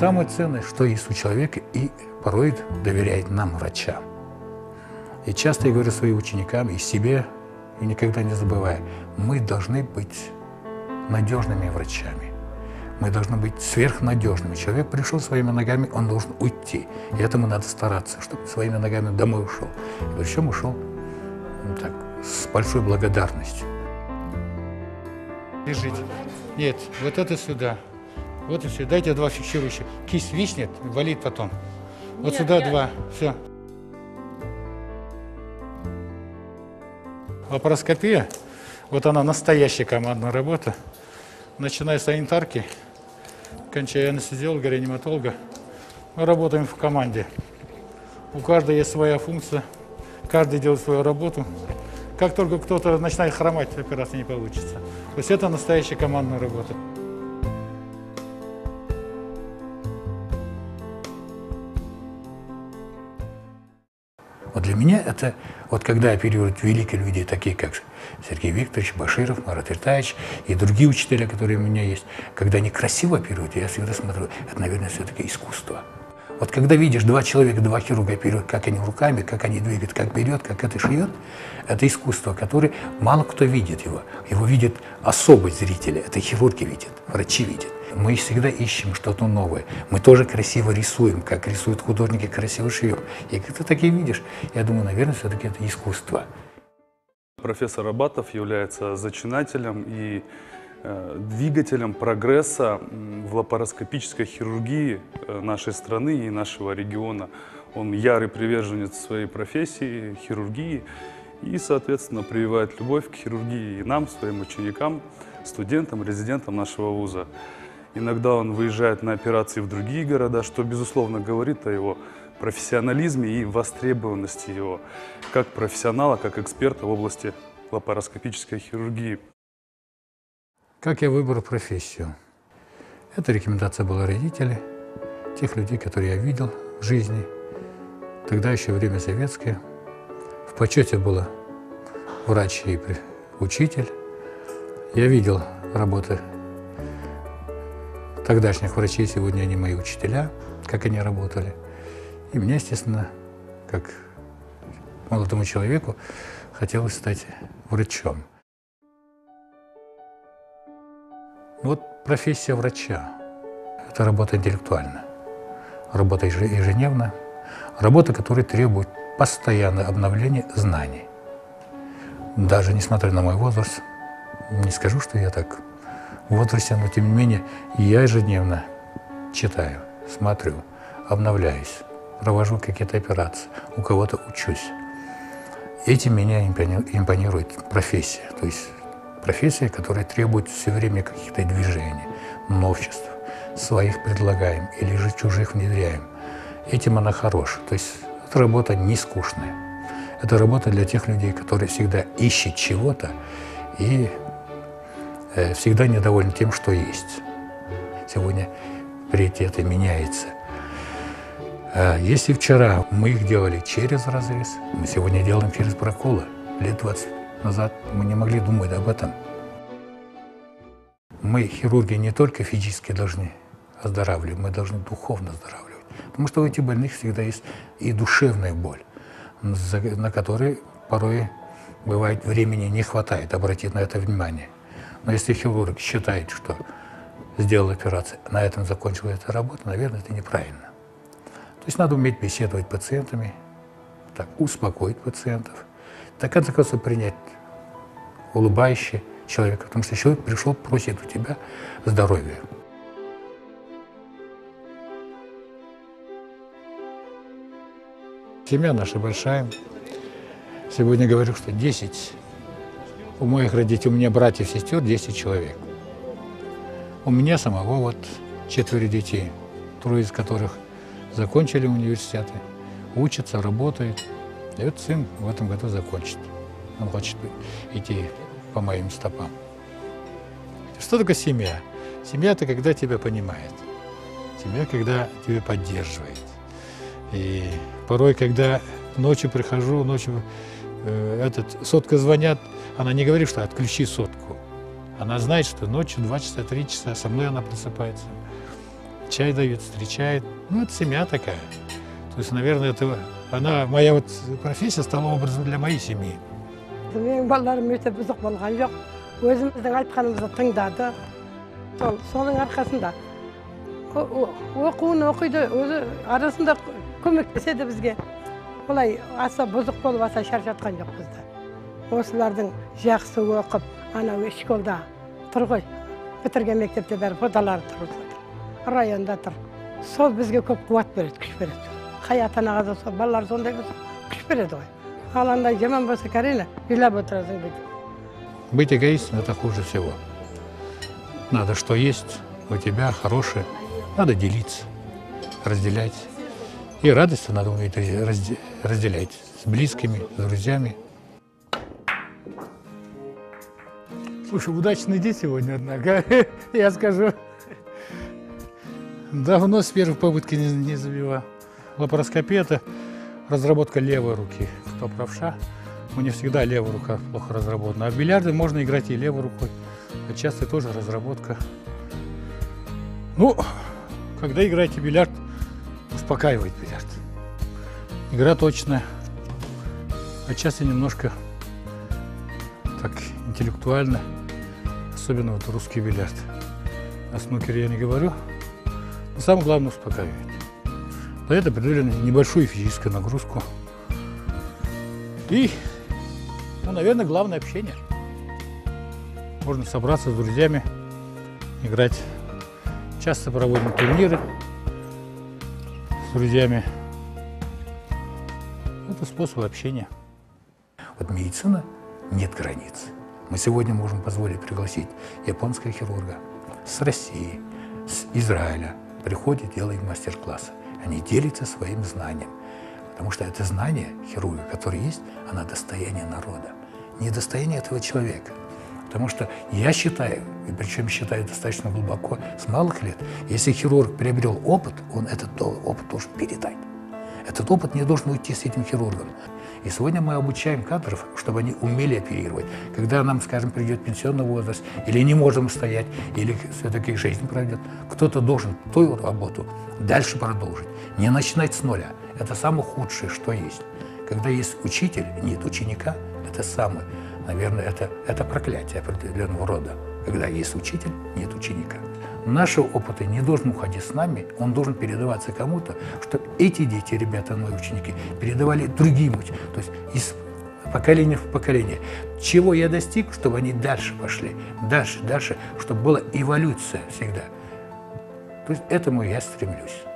самое ценное, что есть у человека, и порой доверяет нам, врачам. И часто я говорю своим ученикам и себе, и никогда не забывая, мы должны быть надежными врачами. Мы должны быть сверхнадежными. Человек пришел своими ногами, он должен уйти. И этому надо стараться, чтобы своими ногами домой ушел. И причем ушел так, с большой благодарностью. Лежите. Нет, вот это сюда. Вот и сюда. Дайте два фиксирующих. Кисть виснет, болит потом. Вот нет, сюда два. Все. Лапароскопия, вот она настоящая командная работа. Начиная с санитарки, кончая анестезиолога, реаниматолога, мы работаем в команде. У каждого есть своя функция, каждый делает свою работу. Как только кто-то начинает хромать, операция не получится. То есть это настоящая командная работа. Вот для меня это, вот когда оперируют великие люди, такие как Сергей Викторович, Баширов, Марат Иртаевич и другие учителя, которые у меня есть, когда они красиво оперируют, я всегда смотрю, это, наверное, все-таки искусство. Вот когда видишь два человека, два хирурга оперируют, как они руками, как они двигают, как берет, как это шьет, это искусство, которое мало кто видит его. Его видят особые зрители, это хирурги видят, врачи видят. Мы всегда ищем что-то новое. Мы тоже красиво рисуем, как рисуют художники, красиво шьем. И когда ты такие видишь, я думаю, наверное, все-таки это искусство. Профессор Абатов является зачинателем и двигателем прогресса в лапароскопической хирургии нашей страны и нашего региона. Он ярый приверженец своей профессии, хирургии, и, соответственно, прививает любовь к хирургии и нам, своим ученикам, студентам, резидентам нашего вуза. Иногда он выезжает на операции в другие города, что, безусловно, говорит о его профессионализме и востребованности его как профессионала, как эксперта в области лапароскопической хирургии. Как я выбрал профессию? Это рекомендация была родителей, тех людей, которые я видел в жизни. Тогда еще время советское. В почете было врач и учитель. Я видел работы тогдашних врачей, сегодня они мои учителя, как они работали. И мне, естественно, как молодому человеку, хотелось стать врачом. Вот профессия врача – это работа интеллектуальная, работа ежедневная, работа, которая требует постоянного обновления знаний. Даже несмотря на мой возраст, не скажу, что я так в возрасте, но тем не менее я ежедневно читаю, смотрю, обновляюсь, провожу какие-то операции, у кого-то учусь. Этим меня импонирует профессия, то есть профессия, которая требует все время каких-то движений, новшеств, своих предлагаем или же чужих внедряем. Этим она хороша, то есть эта работа не скучная. Это работа для тех людей, которые всегда ищут чего-то и всегда недовольны тем, что есть. Сегодня приоритеты меняются. Если вчера мы их делали через разрез, мы сегодня делаем через проколы. Лет 20 назад мы не могли думать об этом. Мы, хирурги, не только физически должны оздоравливать, мы должны духовно оздоравливать. Потому что у этих больных всегда есть и душевная боль, на которой порой бывает времени не хватает обратить на это внимание. Но если хирург считает, что сделал операцию, на этом закончила эта работа, наверное, это неправильно. То есть надо уметь беседовать с пациентами, так, успокоить пациентов, в конце концов принять улыбающий человека, потому что человек пришел, просит у тебя здоровья. Семья наша большая. Сегодня говорю, что 10. У моих родителей, у меня братьев и сестер 10 человек. У меня самого вот 4 детей, 3 из которых закончили университеты, учатся, работают. И вот сын в этом году закончит. Он хочет идти по моим стопам. Что такое семья? Семья – это когда тебя понимает. Семья, когда тебя поддерживает. И порой, когда ночью прихожу, сотка звонят, она не говорит, что отключи сотку. Она знает, что ночью 2 часа, 3 часа со мной она просыпается. чай дают, встречают. Ну, это семья такая. То есть, наверное, это моя вот профессия стала образом для моей семьи. Менің балаларым өте бұзық болған жоқ. Өзіміздің айтқанымызды тыңдады. Соның арқасында оқуын оқиды, өзі арасында көмектеседі бізге. Олай аса бұзық болып аса шаршатқан жоқ бізді. Осылардың жақсы оқып, анау школда тұр ғой. Бітірген мектепте бәрі фотолары тұр. Районда тұр. Сол бізге көп қуат береді, күш береді. Қай ата-анаға да сол балалар сондай болса, күш береді ғой. Ал андай жаман болса, Карина, үйлап отырасың дейді. Быть эгоистом – это хуже всего. Надо, что есть у тебя хорошее, надо делиться, разделять. И радость надо уметь разделять с близкими, с друзьями. Слушай, удачный день сегодня, однако, я скажу. Давно с первой попытки не забивал. Лапароскопия – это разработка левой руки. Кто правша, у них всегда левая рука плохо разработана. А в бильярде можно играть и левой рукой. А часто тоже разработка. Ну, когда играете в бильярд, успокаивает бильярд. Игра точная. А часто немножко так интеллектуально. Особенно вот русский бильярд. О снукере я не говорю. Но самое главное успокаивает. За это определенно небольшую физическую нагрузку. И, ну, наверное, главное общение. Можно собраться с друзьями, играть. Часто проводим турниры с друзьями. Это способ общения. Вот медицина нет границ. Мы сегодня можем позволить пригласить японского хирурга с России, с Израиля. Приходит, делает мастер-классы. Они делятся своим знанием. Потому что это знание хирурга, которое есть, оно достояние народа. Не достояние этого человека. Потому что я считаю, и причем считаю достаточно глубоко, с малых лет, если хирург приобрел опыт, он этот опыт должен передать. Этот опыт не должен уйти с этим хирургом. И сегодня мы обучаем кадров, чтобы они умели оперировать. Когда нам, скажем, придет пенсионный возраст, или не можем стоять, или все-таки жизнь пройдет, кто-то должен ту работу дальше продолжить. Не начинать с нуля. Это самое худшее, что есть. Когда есть учитель, нет ученика, это самое, наверное, это проклятие определенного рода. Когда есть учитель, нет ученика. Наши опыты не должны уходить с нами, он должен передаваться кому-то, чтобы эти дети, ребята, мои ученики, передавали другим. То есть из поколения в поколение. Чего я достиг, чтобы они дальше пошли, дальше, чтобы была эволюция всегда. То есть к этому я стремлюсь.